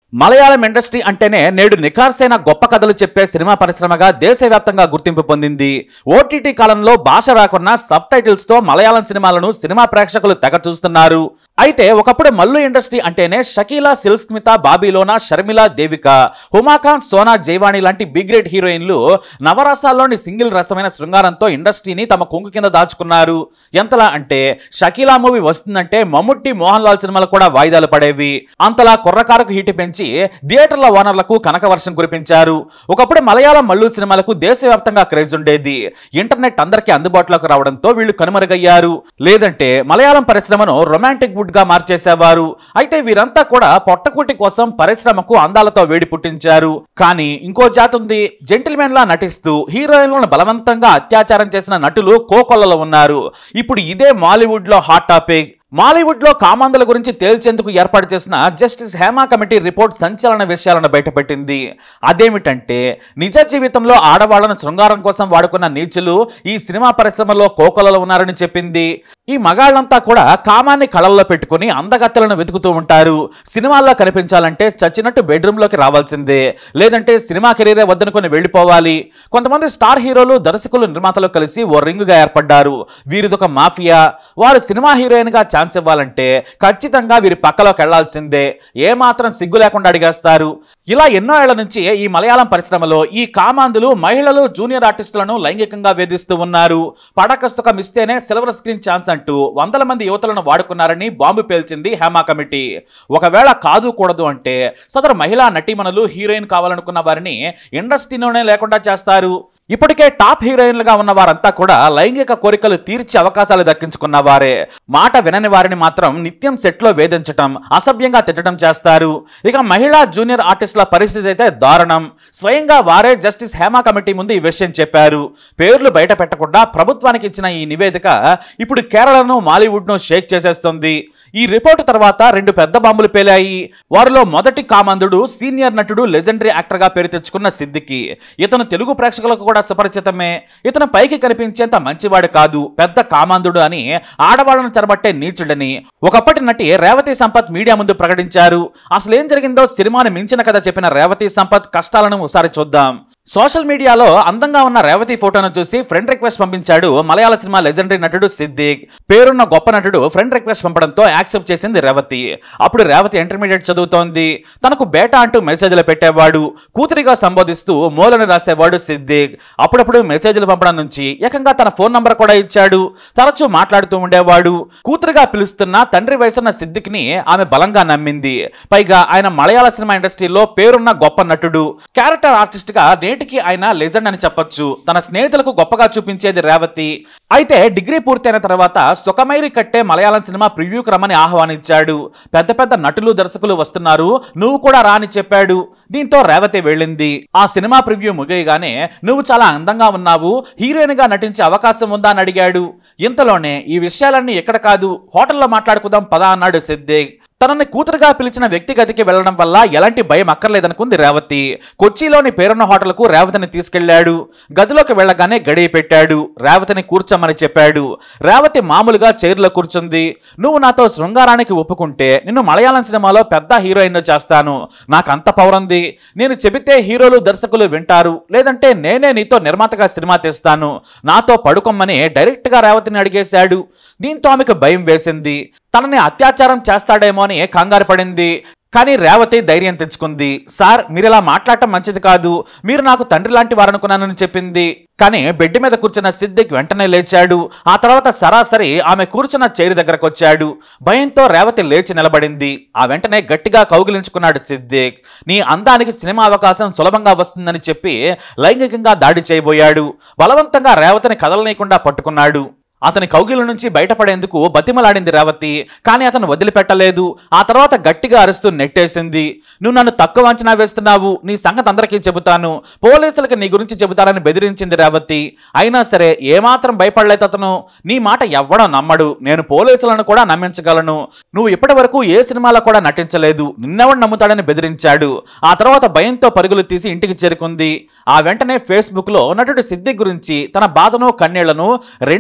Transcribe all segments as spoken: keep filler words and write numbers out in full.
Malayalam industry అంటేనే నేడు నిఖార్సైన గొప్ప కథలు చెప్పే సినిమా పరిశ్రమగా దేశవ్యాప్తంగా గుర్తింపు పొందింది. ఓటీటీ కాలంలో భాష రాకున్న సబ్ టైటిల్స్ తో మలయాళం సినిమాలను సినిమా ప్రేక్షకులు తెగ చూస్తున్నారు. అయితే ఒకప్పుడు మల్లు ఇండస్ట్రీ అంటేనే షకీలా, సిల్స్మిత, బాబీలోనా, షర్మిల, దేవిక, హుమాఖాన్, సోనా జైవాణి లాంటి బిగ్ రేట్ హీరోయిన్లు నవరసాల్లోని సింగిల్ రసమైన శృంగారంతో ఇండస్ట్రీని తమ కొంగు కింద దాచుకున్నారు. ఎంతలా అంటే షకీలా మూవీ వస్తుందంటే మమ్ముట్టి, మోహన్ లాల్ సినిమాలు కూడా వాయిదాలు పడేవి. అంతలా కుర్రకారకు హీట్ పెంచి థియేటర్ల ఓనర్లకు కనక వర్షం కురిపించారు. ఒకప్పుడు మలయాళం మల్లు సినిమాలకు దేశవ్యాప్తంగా క్రేజ్ ఉండేది. ఇంటర్నెట్ అందరికీ అందుబాటులోకి రావడంతో వీళ్ళు కనుమరుగయ్యారు. లేదంటే మలయాళం పరిశ్రమను రొమాంటిక్ వుడ్ గా మార్చేసేవారు. అయితే వీరంతా కూడా పొట్టకూటి కోసం పరిశ్రమకు అందాలతో వేడి పుట్టించారు. కానీ ఇంకో జాతి ఉంది. జెంటిల్మెన్ లా నటిస్తూ హీరోయిన్లను బలవంతంగా అత్యాచారం చేసిన నటులు కోకొల్లలో ఉన్నారు. ఇప్పుడు ఇదే మాలీవుడ్ లో హాట్ టాపిక్. మాలీవుడ్ లో కామాంధుల గురించి తేల్చేందుకు ఏర్పాటు చేసిన జస్టిస్ హేమా కమిటీ రిపోర్ట్ సంచలన విషయాలను బయటపెట్టింది. అదేమిటంటే నిజ జీవితంలో ఆడవాళ్లను శృంగారం కోసం వాడుకున్న నీచులు ఈ సినిమా పరిశ్రమలో కోకొలలో ఉన్నారని చెప్పింది. ఈ మగాళ్లంతా కూడా కామాన్ని కళల్లో పెట్టుకుని అందగత్తెలను వెతుకుతూ ఉంటారు. సినిమాల్లో కనిపించాలంటే చచ్చినట్టు బెడ్రూమ్ లోకి రావాల్సిందే, లేదంటే సినిమా కెరీరే వద్దనుకొని వెళ్లిపోవాలి. కొంతమంది స్టార్ హీరోలు, దర్శకులు, నిర్మాతలు కలిసి ఓ రింగుగా ఏర్పడ్డారు. వీరిదొక మాఫియా. వారు సినిమా హీరోయిన్ గా ఛాన్స్ ఇవ్వాలంటే ఖచ్చితంగా వీరి పక్కలోకి వెళ్లాల్సిందే. ఏమాత్రం సిగ్గు లేకుండా అడిగేస్తారు. ఇలా ఎన్నో ఏళ్ల నుంచి ఈ మలయాళం పరిశ్రమలో ఈ కామాంధులు మహిళలు, జూనియర్ ఆర్టిస్టులను లైంగికంగా వేధిస్తూ ఉన్నారు. పడకస్తుకం ఇస్తేనే సిల్వర్ స్క్రీన్ ఛాన్స్ అంటూ వందల మంది యువతులను వాడుకున్నారని బాంబు పేల్చింది హేమా కమిటీ. ఒకవేళ కాదు కూడదు అంటే సదరు మహిళా నటీమణులు హీరోయిన్ కావాలనుకున్న వారిని ఇండస్ట్రీలోనే లేకుండా చేస్తారు. ఇప్పటికే టాప్ హీరోయిన్లుగా ఉన్న వారంతా కూడా లైంగిక కోరికలు తీర్చి అవకాశాలు దక్కించుకున్న వారే. మాట వినని వారిని మాత్రం నిత్యం సెట్లో వేధించటం, అసభ్యంగా తిట్టడం చేస్తారు. ఇక మహిళా, జూనియర్ ఆర్టిస్టుల పరిస్థితి అయితే దారుణం. స్వయంగా వారే జస్టిస్ హేమా కమిటీ ముందు ఈ విషయం చెప్పారు. పేర్లు బయట పెట్టకుండా ప్రభుత్వానికి ఇచ్చిన ఈ నివేదిక ఇప్పుడు కేరళను, మాలీవుడ్ను షేక్ చేసేస్తుంది. ఈ రిపోర్టు తర్వాత రెండు పెద్ద బాంబులు పేలాయి. వారిలో మొదటి కామందుడు సీనియర్ నటుడు, లెజెండరీ యాక్టర్ గా పేరు తెచ్చుకున్న సిద్దికి. ఇతను తెలుగు ప్రేక్షకులకు కూడా సుపరిచితమే. ఇతను పైకి కనిపించేంత మంచివాడు కాదు, పెద్ద కామాంధుడు అని, ఆడవాళ్లను చెరబట్టే నీచుడని ఒకప్పటి నటి రేవతి సంపత్ మీడియా ముందు ప్రకటించారు. అసలు ఏం జరిగిందో సినిమాని మించిన కథ చెప్పిన రేవతి సంపత్ కష్టాలను ఒకసారి చూద్దాం. సోషల్ మీడియాలో అందంగా ఉన్న రేవతి ఫోటోను చూసి ఫ్రెండ్ రిక్వెస్ట్ పంపించాడు మలయాళ సినిమా లెజెండరీ నటుడు సిద్దిక్. పేరున్న గొప్ప నటుడు ఫ్రెండ్ రిక్వెస్ట్ పంపడంతో యాక్సెప్ట్ చేసింది రేవతి. అప్పుడు రేవతి ఇంటర్మీడియట్ చదువుతోంది. తనకు బేటా అంటూ మెసేజ్లు పెట్టేవాడు. కూతురిగా సంబోధిస్తూ మోలని రాసేవాడు సిద్దిక్. అప్పుడప్పుడు మెసేజ్లు పంపడం నుంచి ఏకంగా తన ఫోన్ నంబర్ కూడా ఇచ్చాడు. తరచూ మాట్లాడుతూ ఉండేవాడు. కూతురిగా పిలుస్తున్న తండ్రి వయసున్న సిద్దిక్ ని ఆమె బలంగా నమ్మింది. పైగా ఆయన మలయాళ సినిమా ఇండస్ట్రీలో పేరున్న గొప్ప నటుడు, క్యారెక్టర్ ఆర్టిస్ట్ గా నేటికి ఆయన లెజెండ్ అని చెప్పొచ్చు. తన స్నేహితులకు గొప్పగా చూపించేది రేవతి. అయితే డిగ్రీ పూర్తయిన తర్వాత సుఖమైరి కట్టే మలయాళం సినిమా ప్రివ్యూకి రమ్మని ఆహ్వానించాడు. పెద్ద పెద్ద నటులు, దర్శకులు వస్తున్నారు, నువ్వు కూడా రా అని చెప్పాడు. దీంతో రేవతి వెళ్ళింది. ఆ సినిమా ప్రివ్యూ ముగియగానే నువ్వు చాలా అందంగా ఉన్నావు, హీరోయిన్ గా నటించే అవకాశం ఉందా అని అడిగాడు. ఇంతలోనే ఈ విషయాలన్నీ ఎక్కడ కాదు, హోటల్లో మాట్లాడుకుందాం పదా అన్నాడు సిద్దిక్. తనని కూతురుగా పిలిచిన వ్యక్తి గదికి వెళ్లడం వల్ల ఎలాంటి భయం అక్కర్లేదనుకుంది రేవతి. కొచ్చిలోని పేరున్న హోటల్కు రేవతిని తీసుకెళ్లాడు. గదిలోకి వెళ్లగానే గడియ పెట్టాడు. రేవతిని కూర్చోమని చెప్పాడు. రేవతి మామూలుగా చైర్లో కూర్చుంది. నువ్వు నాతో శృంగారానికి ఒప్పుకుంటే నిన్ను మలయాళం సినిమాలో పెద్ద హీరోయిన్ చేస్తాను. నాకు అంత పవరుంది. నేను చెబితే హీరోలు, దర్శకులు వింటారు, లేదంటే నేనే నీతో నిర్మాతగా సినిమా తీస్తాను. నాతో పడుకోమని డైరెక్ట్ గా రేవతిని అడిగేశాడు. దీంతో ఆమెకు భయం వేసింది. తనని అత్యాచారం చేస్తాడేమో అని కంగారు పడింది. కానీ రేవతి ధైర్యం తెచ్చుకుంది. సార్, మీరు ఇలా మాట్లాడటం మంచిది కాదు, మీరు నాకు తండ్రి లాంటి వారనుకున్నానని చెప్పింది. కానీ బెడ్ మీద కూర్చున్న సిద్దిక్ వెంటనే లేచాడు. ఆ తర్వాత సరాసరి ఆమె కూర్చున్న చైర్ దగ్గరకు వచ్చాడు. భయంతో రేవతి లేచి నిలబడింది. ఆ వెంటనే గట్టిగా కౌగిలించుకున్నాడు సిద్దిక్. నీ అందానికి సినిమా అవకాశం సులభంగా వస్తుందని చెప్పి లైంగికంగా దాడి చేయబోయాడు. బలవంతంగా రేవతిని కదలనీయకుండా పట్టుకున్నాడు. అతని కౌగిల నుంచి బయటపడేందుకు బతిమలాడింది రేవతి. కానీ అతను వదిలిపెట్టలేదు. ఆ తర్వాత గట్టిగా అరుస్తూ నెట్టేసింది. నువ్వు నన్ను తక్కువ అంచనా వేస్తున్నావు, నీ సంగతి అందరికీ చెబుతాను, పోలీసులకి నీ గురించి చెబుతానని బెదిరించింది రేవతి. అయినా సరే ఏమాత్రం భయపడలేదు అతను. నీ మాట ఎవ్వడం నమ్మడు, నేను పోలీసులను కూడా నమ్మించగలను. నువ్వు ఇప్పటి వరకు ఏ సినిమాలో కూడా నటించలేదు, నిన్నెవడు నమ్ముతాడని బెదిరించాడు. ఆ తర్వాత భయంతో పరుగులు తీసి ఇంటికి చేరుకుంది. ఆ వెంటనే ఫేస్బుక్ లో నటుడు సిద్దిక్ గురించి తన బాధను, కన్నీళ్లను రెండు వేల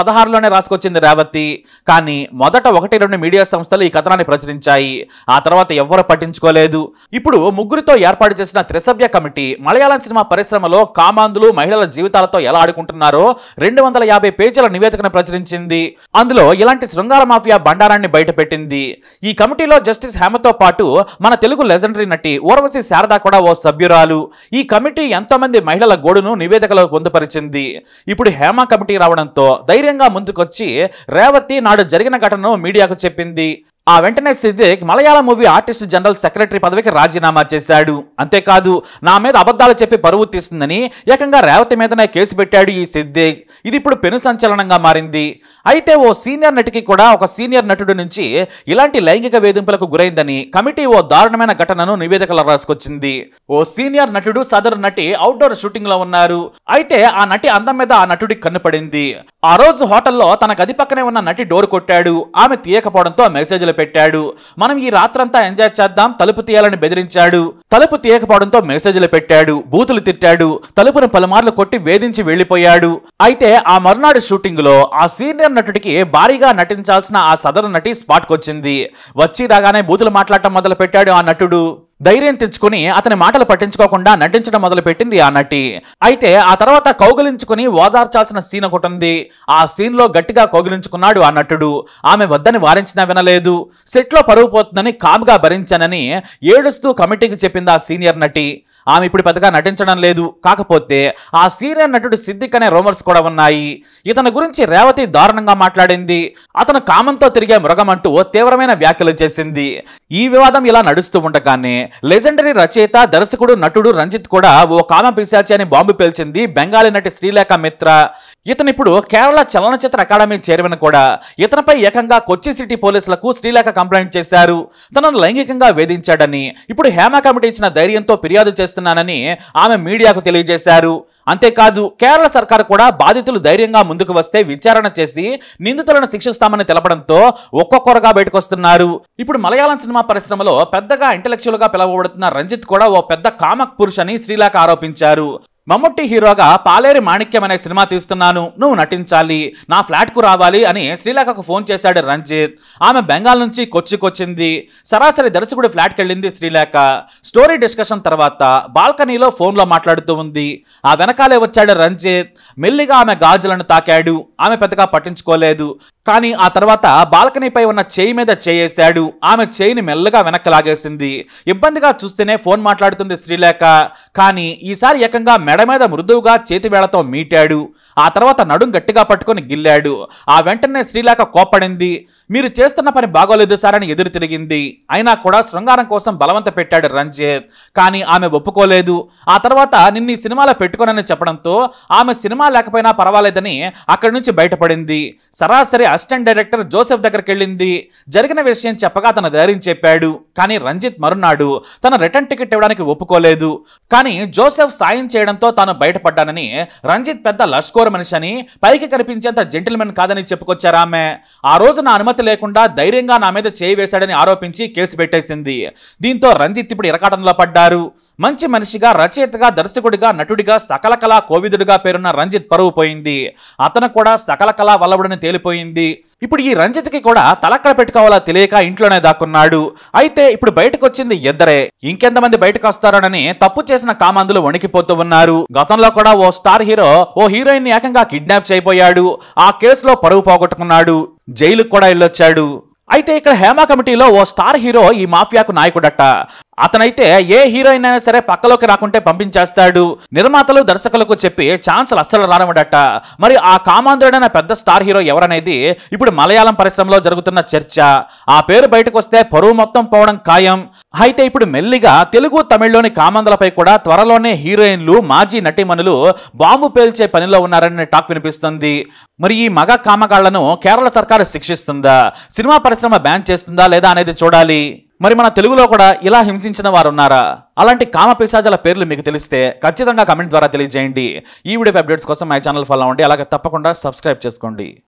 పదహారులోనే రాసుకొచ్చింది రేవతి. కానీ మొదట ఒకటి రెండు మీడియా సంస్థలు ఈ కథనాన్ని ప్రచురించాయి. ఆ తర్వాత ఎవ్వరూ పట్టించుకోలేదు. ఇప్పుడు ముగ్గురితో ఏర్పాటు చేసిన త్రిసభ్య కమిటీ మలయాళం సినిమా పరిశ్రమలో కామాంధులు మహిళల జీవితాలతో ఎలా ఆడుకుంటున్నారో రెండు వందల యాభై పేజీల నివేదికను ప్రచురించింది. అందులో ఇలాంటి శృంగార మాఫియా బండారాన్ని బయటపెట్టింది. ఈ కమిటీలో జస్టిస్ హేమతో పాటు మన తెలుగు లెజెండరీ నటి ఊర్వశి శారద కూడా ఓ సభ్యురాలు. ఈ కమిటీ ఎంతో మంది మహిళల గోడును నివేదికలో పొందుపరిచింది. ఇప్పుడు హేమ కమిటీ రావడంతో ధైర్యంగా ముందుకొచ్చి రేవతి నాడు జరిగిన ఘటనను మీడియాకు చెప్పింది. ఆ వెంటనే Siddique Malayalam movie artist general secretary పదవికి రాజీనామా చేశాడు. అంతేకాదు నా మీద అబద్ధాలు చెప్పి పరువు తీస్తుందని ఏకంగా రేవతి మీదనే కేసు పెట్టాడు ఈ సిద్దిక్. ఇది ఇప్పుడు పెను సంచలనంగా మారింది. అయితే ఓ సీనియర్ నటికి కూడా ఒక సీనియర్ నటుడి నుంచి ఇలాంటి లైంగిక వేధింపులకు గురైందని కమిటీ ఓ దారుణమైన ఘటనను నివేదికలో రాసుకొచ్చింది. ఓ సీనియర్ నటుడు సదరు నటి అవుట్డోర్ షూటింగ్ లో ఉన్నారు. అయితే ఆ నటి అందం మీద ఆ నటుడికి కన్నుపడింది. ఆ రోజు హోటల్లో తన గది పక్కనే ఉన్న నటి డోర్ కొట్టాడు. ఆమె తీయకపోవడంతో మెసేజ్లు పెట్టాడు. మనం ఈ రాత్రంతా ఎంజాయ్ చేద్దాం, తలుపు తీయాలని బెదిరించాడు. తలుపు తీయకపోవడంతో మెసేజ్లు పెట్టాడు, బూతులు తిట్టాడు, తలుపును పలుమార్లు కొట్టి వేధించి వెళ్లిపోయాడు. అయితే ఆ మరునాడు షూటింగ్ లో ఆ సీనియర్ నటుడికి భారీగా నటించాల్సిన ఆ సదరు నటి స్పాట్కి వచ్చింది. వచ్చి రాగానే బూతులు మాట్లాడటం మొదలు పెట్టాడు ఆ నటుడు. ధైర్యం తెచ్చుకుని అతని మాటలు పట్టించుకోకుండా నటించడం మొదలుపెట్టింది ఆ నటి. అయితే ఆ తర్వాత కౌగిలించుకుని ఓదార్చాల్సిన సీన్ ఒకటి ఉంది. ఆ సీన్ లో గట్టిగా కౌగిలించుకున్నాడు ఆ నటుడు. ఆమె వద్దని వారించినా వినలేదు. సెట్ లో పరువు పోతుందని కామ్గా భరించానని ఏడుస్తూ కమిటీకి చెప్పింది ఆ సీనియర్ నటి. ఆమె ఇప్పుడు పెద్దగా నటించడం లేదు. కాకపోతే ఆ సీనియర్ నటుడు సిద్దిక్ అనే రూమర్స్ కూడా ఉన్నాయి. ఇతని గురించి రేవతి దారుణంగా మాట్లాడింది. అతను కామంతో తిరిగే మృగం అంటూ తీవ్రమైన వ్యాఖ్యలు చేసింది. ఈ వివాదం ఇలా నడుస్తూ ఉండగానే లెజెండరీ రచయిత దర్శకుడు నటుడు రంజిత్ కూడా ఓ కామ పిశాచి అని బాంబు పేల్చింది బెంగాలీ నటి శ్రీలేఖ మిత్ర. ఇతను ఇప్పుడు కేరళ చలనచిత్ర అకాడమీ చైర్మన్ కూడా. ఇతనిపై ఏకంగా కొచ్చి సిటీ పోలీసులకు శ్రీలేఖ కంప్లైంట్ చేశారు. తనను లైంగికంగా వేధించాడని ఇప్పుడు హేమ కమిటీ ఇచ్చిన ధైర్యంతో ఫిర్యాదు చేస్తున్నానని ఆమె మీడియాకు తెలియజేశారు. అంతేకాదు కేరళ సర్కారు కూడా బాధితులు ధైర్యంగా ముందుకు వస్తే విచారణ చేసి నిందితులను శిక్షిస్తామని తెలపడంతో ఒక్కొక్కరుగా బయటకొస్తున్నారు. ఇప్పుడు మలయాళం సినిమా పరిశ్రమలో పెద్దగా ఇంటెలెక్చువల్ గా పిలువబడుతున్న రంజిత్ కూడా ఓ పెద్ద కామక్ పురుష్ అని శ్రీలేఖ ఆరోపించారు. మమ్ముట్టి హీరోగా పాలేరి మాణిక్యం అనే సినిమా తీస్తున్నాను, నువ్వు నటించాలి, నా ఫ్లాట్ కు రావాలి అని శ్రీలేఖకు ఫోన్ చేశాడు రంజిత్. ఆమె బెంగాల్ నుంచి కొచ్చికొచ్చింది. సరాసరి దర్శకుడి ఫ్లాట్కి వెళ్ళింది శ్రీలేఖ. స్టోరీ డిస్కషన్ తర్వాత బాల్కనీలో ఫోన్లో మాట్లాడుతూ ఉంది. ఆ వెనకాలే వచ్చాడు రంజిత్. మెల్లిగా ఆమె గాజులను తాకాడు. ఆమె పెద్దగా పట్టించుకోలేదు. కానీ ఆ తర్వాత బాల్కనీపై ఉన్న చేయి మీద చేయేశాడు. ఆమె చేయిని మెల్లగా వెనక్కి లాగేసింది. ఇబ్బందిగా చూస్తేనే ఫోన్ మాట్లాడుతుంది శ్రీలేఖ. కానీ ఈసారి ఏకంగా మెడ మీద మృదువుగా చేతివేళ్లతో మీటాడు. ఆ తర్వాత నడుం గట్టిగా పట్టుకొని గిల్లాడు. ఆ వెంటనే శ్రీలేఖ కోప్పడింది. మీరు చేస్తున్న పని బాగోలేదు సార్ అని ఎదురు తిరిగింది. అయినా కూడా శృంగారం కోసం బలవంత పెట్టాడు రంజిత్. కానీ ఆమె ఒప్పుకోలేదు. ఆ తర్వాత నిన్ను ఈ సినిమాలో పెట్టుకోనని చెప్పడంతో ఆమె సినిమా లేకపోయినా పర్వాలేదని అక్కడి నుంచి బయటపడింది. సరాసరి అసిస్టెంట్ డైరెక్టర్ జోసెఫ్ దగ్గరికి వెళ్ళింది. జరిగిన విషయం చెప్పగా తన ధైర్యం చెప్పాడు. కానీ రంజిత్ మరునాడు తన రిటర్న్ టికెట్ ఇవ్వడానికి ఒప్పుకోలేదు. కానీ జోసెఫ్ సాయం చేయడంతో తాను బయటపడ్డానని, రంజిత్ పెద్ద లష్కోర్ మనిషి అని, పైకి కనిపించేంత జెంటిల్మెన్ కాదని చెప్పుకొచ్చారు ఆమె. ఆ రోజు నా అనుమతి లేకుండా ధైర్యంగా నా మీద చేయి వేశాడని ఆరోపించి కేసు పెట్టేసింది. దీంతో రంజిత్ ఇప్పుడు ఇరకాటంలో పడ్డారు. మంచి మనిషిగా, రచయితగా, దర్శకుడిగా, నటుడిగా, సకల కళా కోవిదుడిగా పేరున్న రంజిత్ పరువు పోయింది. అతను కూడా సకల కళా వల్లభుడని తేలిపోయింది. ఇప్పుడు ఈ రంజిత్కి కూడా తలక్కడ పెట్టుకోవాలా తెలియక ఇంట్లోనే దాక్కున్నాడు. అయితే ఇప్పుడు బయటకు వచ్చింది ఇద్దరే. ఇంకెంతమంది బయటకు వస్తారోనని తప్పు చేసిన కామాంధులు వణికిపోతూ ఉన్నారు. గతంలో కూడా ఓ స్టార్ హీరో ఓ హీరోయిన్ ఏకంగా కిడ్నాప్ చేయబోయాడు. ఆ కేసులో పరువు పోగొట్టుకున్నాడు. జైలుకు కూడా వెళ్ళొచ్చాడు. అయితే ఇక్కడ హేమ కమిటీలో ఓ స్టార్ హీరో ఈ మాఫియాకు నాయకుడట. అతనైతే ఏ హీరోయిన్ అయినా సరే పక్కలోకి రాకుంటే పంపించేస్తాడు. నిర్మాతలు, దర్శకులకు చెప్పి ఛాన్సులు అస్సలు రానివ్వడట. మరి ఆ కామాంధుడైన పెద్ద స్టార్ హీరో ఎవరనేది ఇప్పుడు మలయాళం పరిశ్రమలో జరుగుతున్న చర్చ. ఆ పేరు బయటకు వస్తే పరువు మొత్తం పోవడం ఖాయం. అయితే ఇప్పుడు మెల్లిగా తెలుగు, తమిళ్లోని కామాంధులపై కూడా త్వరలోనే హీరోయిన్లు, మాజీ నటీమణులు బాంబు పేల్చే పనిలో ఉన్నారని టాక్ వినిపిస్తుంది. మరి ఈ మగ కామగాళ్లను కేరళ సర్కారు శిక్షిస్తుందా, సినిమా పరిశ్రమ బ్యాన్ చేస్తుందా లేదా అనేది చూడాలి. మరి మన తెలుగులో కూడా ఇలా హింసించిన వారు ఉన్నారా? అలాంటి కామ పిశాచాల పేర్లు మీకు తెలిస్తే ఖచ్చితంగా కమెంట్ ద్వారా తెలియజేయండి. ఈ వీడియో అప్డేట్స్ కోసం మై ఛానల్ ఫాలో అవ్వండి. అలాగే తప్పకుండా సబ్స్క్రైబ్ చేసుకోండి.